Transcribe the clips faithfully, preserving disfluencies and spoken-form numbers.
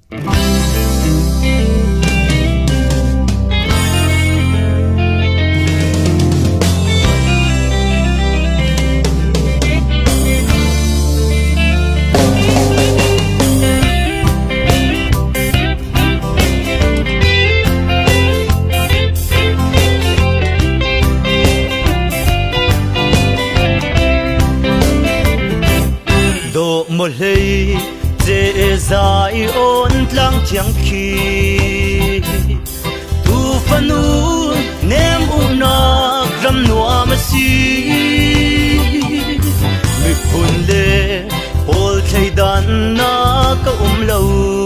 một lây dễ dãi ôn lăng tiếng khi tu phân u nem u na ram noa mà si mi phun lệ ol thay đan na ka um lâu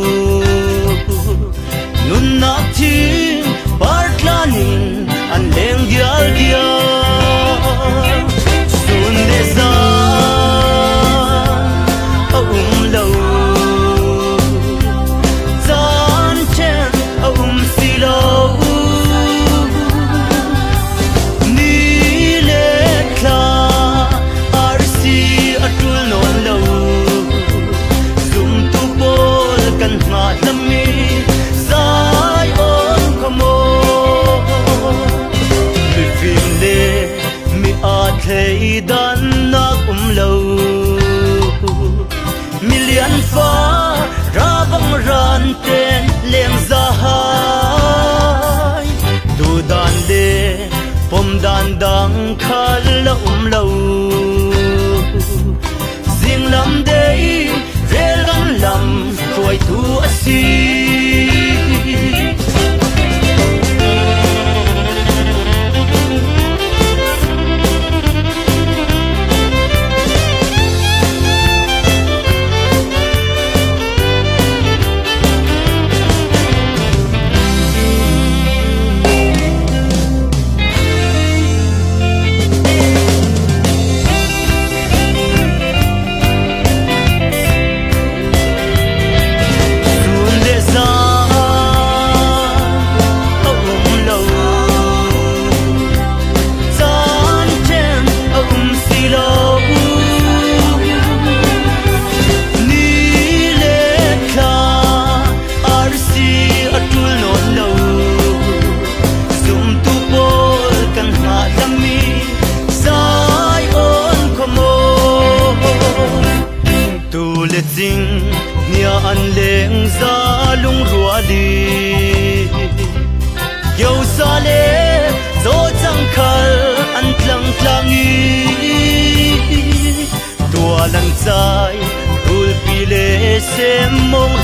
nun na thi part lanin an leng dial dia sun de za um lâu gian chen um si lâu ni le kla arsi atul non lâu zum tu bol kan nga lami sai on komo mi phim le mi a thei dan na um lâu million fa ra bang ran ten leng za hai du dan de pom dan dang khal la um lo zing lam dei rel gan lam khoi tu asi lan sai ul pile se mong